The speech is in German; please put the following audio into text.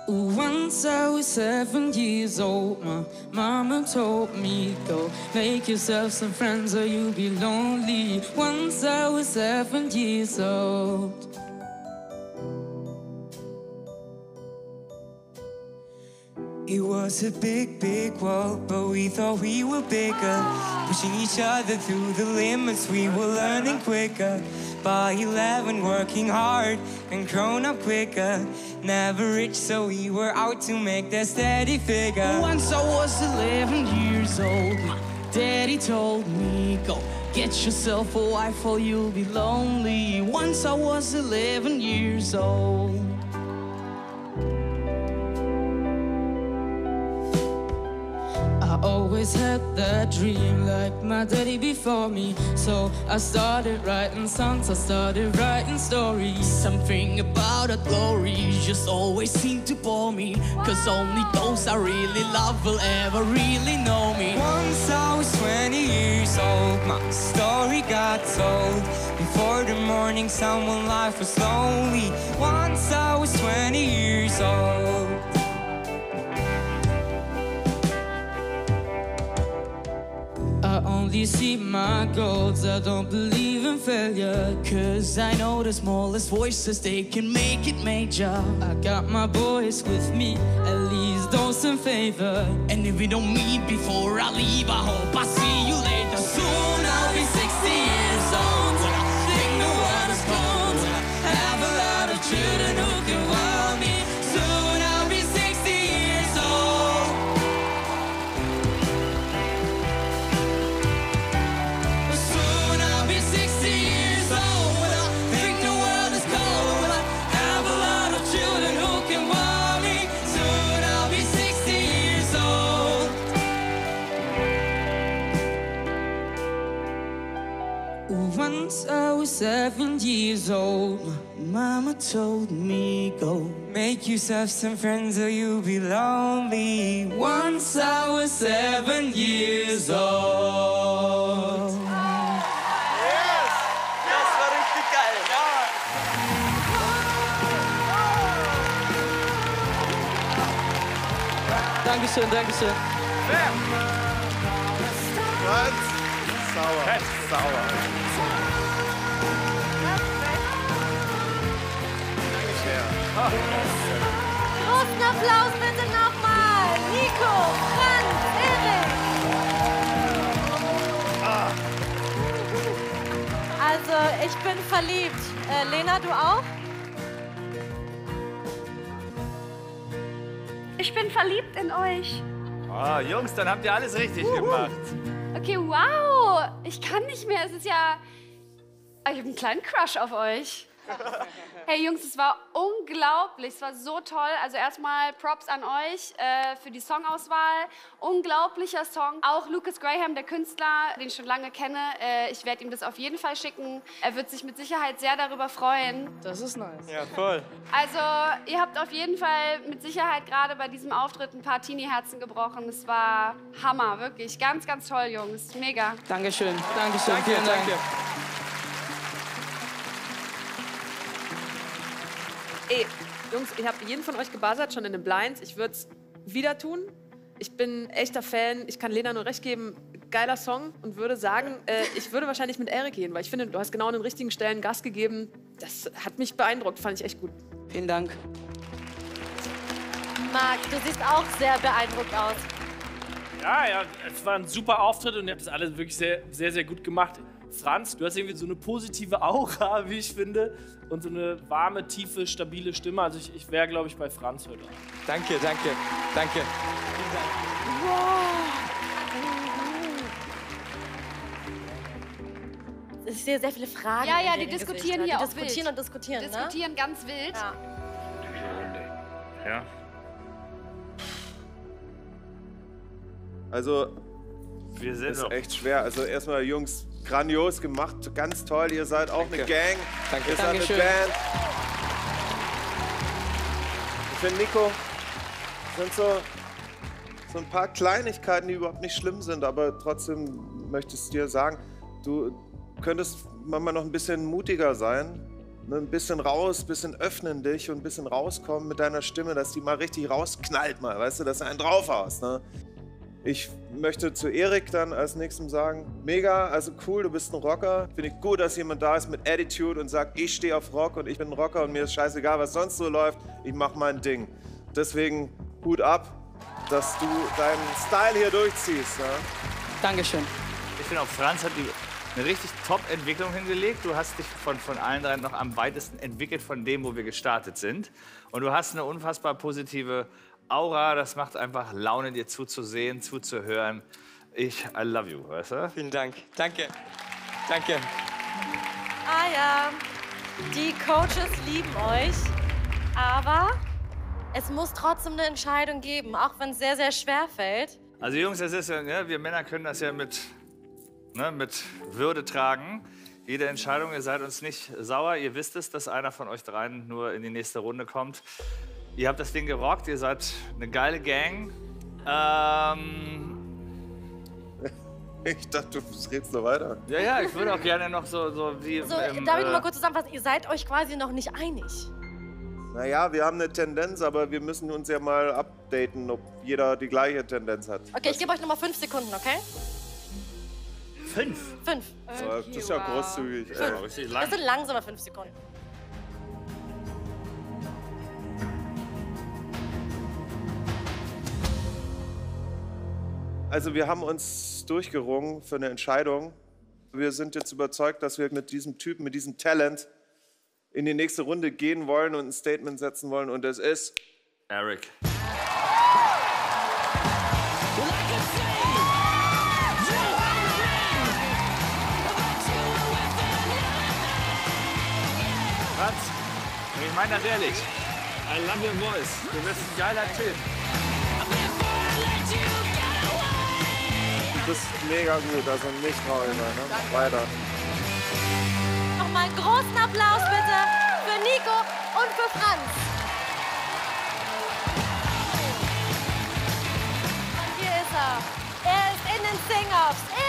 Once I was 7 years old, my mama told me, go make yourself some friends or you'll be lonely. Once I was 7 years old. It was a big, big world, but we thought we were bigger. Pushing each other through the limits, we were learning quicker. By 11, working hard and grown up quicker. Never rich, so we were out to make that steady figure. Once I was 11 years old, my daddy told me, go get yourself a wife or you'll be lonely. Once I was 11 years old. I always had that dream like my daddy before me. So I started writing songs, I started writing stories. Something about a glory just always seemed to bore me. Cause only those I really love will ever really know me. Once I was 20 years old, my story got told. Before the morning sun when life was lonely. Once I was 20 years old. I only see my goals, I don't believe in failure. Cause I know the smallest voices, they can make it major. I got my boys with me, at least those in favor. And if we don't meet before I leave, I hope I see you later. Soon I'll be 60 years old. When I think the world is cold, when I have a lot of children who can wow me. Soon I'll be 60 years old. Soon I'll be 60 years old. When I think the world is cold, when I have a lot of children who can wow me. Soon I'll be 60 years old. Once I was 7 years old, mama told me, go make yourself some friends or you'll be lonely. Once I was 7 years old. Yes! Das war richtig geil. Dankeschön, Dankeschön. Ganz sauer. Fett sauer. Großen Applaus bitte nochmal. Nico, Franz, Erik. Also, ich bin verliebt. Lena, du auch? Ich bin verliebt in euch. Oh, Jungs, dann habt ihr alles richtig gemacht. Okay, wow. Ich kann nicht mehr. Es ist ja... Ich habe einen kleinen Crush auf euch. Hey Jungs, es war unglaublich. Es war so toll. Also erstmal Props an euch für die Songauswahl. Unglaublicher Song. Auch Lucas Graham, der Künstler, den ich schon lange kenne. Ich werde ihm das auf jeden Fall schicken. Er wird sich mit Sicherheit sehr darüber freuen. Das ist nice. Ja, voll. Also ihr habt auf jeden Fall mit Sicherheit gerade bei diesem Auftritt ein paar Teenie-Herzen gebrochen. Es war Hammer, wirklich. Ganz, ganz toll, Jungs. Mega. Dankeschön, Dankeschön, Danke, vielen Dank. danke. Ey, Jungs, ich habe jeden von euch gebuzzert, schon in den Blinds. Ich würde es wieder tun. Ich bin echter Fan. Ich kann Lena nur recht geben. Geiler Song und würde sagen, ich würde wahrscheinlich mit Erik gehen, weil ich finde, du hast genau an den richtigen Stellen Gas gegeben. Das hat mich beeindruckt, fand ich echt gut. Vielen Dank. Marc, du siehst auch sehr beeindruckt aus. Ja, es war ein super Auftritt und ihr habt das alles wirklich sehr, sehr, sehr gut gemacht. Franz, du hast irgendwie so eine positive Aura, wie ich finde, und so eine warme, tiefe, stabile Stimme. Also ich wäre, glaube ich, bei Franz heute. Danke, danke, danke. Ich sehe sehr viele Fragen. Ja, ja, in die deren diskutieren Gesichtern. hier Die auch diskutieren wild. und diskutieren, ne? Diskutieren ganz wild. Ja. Ja. Also, Wir sind ist noch. echt schwer. Also erstmal, Jungs, grandios gemacht, ganz toll. Ihr seid auch eine Gang. Danke. Ihr seid eine Dankeschön. Band. Ich finde, Nico, sind so ein paar Kleinigkeiten, die überhaupt nicht schlimm sind, aber trotzdem möchte ich dir sagen, du könntest manchmal noch ein bisschen mutiger sein, Ne, ein bisschen raus, ein bisschen öffnen dich und ein bisschen rauskommen mit deiner Stimme, dass die mal richtig rausknallt mal, weißt du, dass du einen draufhaust. Ne? Ich möchte zu Erik dann als nächstem sagen, mega, also cool, du bist ein Rocker. Finde ich gut, dass jemand da ist mit Attitude und sagt, ich stehe auf Rock und ich bin ein Rocker und mir ist scheißegal, was sonst so läuft, ich mach mein Ding. Deswegen Hut ab, dass du deinen Style hier durchziehst. Ja? Dankeschön. Ich finde auch, Franz hat eine richtig Top-Entwicklung hingelegt. Du hast dich von allen dreien noch am weitesten entwickelt von dem, wo wir gestartet sind. Und du hast eine unfassbar positive Aura. Das macht einfach Laune, dir zuzusehen, zuzuhören. I love you, weißt du? Vielen Dank. Danke. Danke. Ah ja, die Coaches lieben euch, aber es muss trotzdem eine Entscheidung geben, auch wenn es sehr, sehr schwer fällt. Also Jungs, das ist ja, ne, wir Männer können das ja mit Würde tragen. Jede Entscheidung, ihr seid uns nicht sauer. Ihr wisst es, dass einer von euch dreien nur in die nächste Runde kommt. Ihr habt das Ding gerockt, ihr seid eine geile Gang. Ich dachte, du redest noch weiter. Ja, ich würde auch gerne noch so wie... Also, darf ich noch mal kurz zusammenfassen? Ihr seid euch quasi noch nicht einig. Naja, wir haben eine Tendenz, aber wir müssen uns ja mal updaten, ob jeder die gleiche Tendenz hat. Okay, ich gebe euch noch mal 5 Sekunden, okay? 5? 5. Das ist ja großzügig. Richtig lang. Das sind langsame 5 Sekunden. Also wir haben uns durchgerungen für eine Entscheidung. Wir sind jetzt überzeugt, dass wir mit diesem Typen, mit diesem Talent in die nächste Runde gehen wollen und ein Statement setzen wollen. Und es ist Erik. Franz, ich meine das ehrlich. I love your voice. Du bist ein geiler Typ. Du bist mega gut, also nicht traurig sein, ne? Weiter. Nochmal einen großen Applaus bitte für Nico und für Franz. Und hier ist er. Er ist in den Sing-Offs.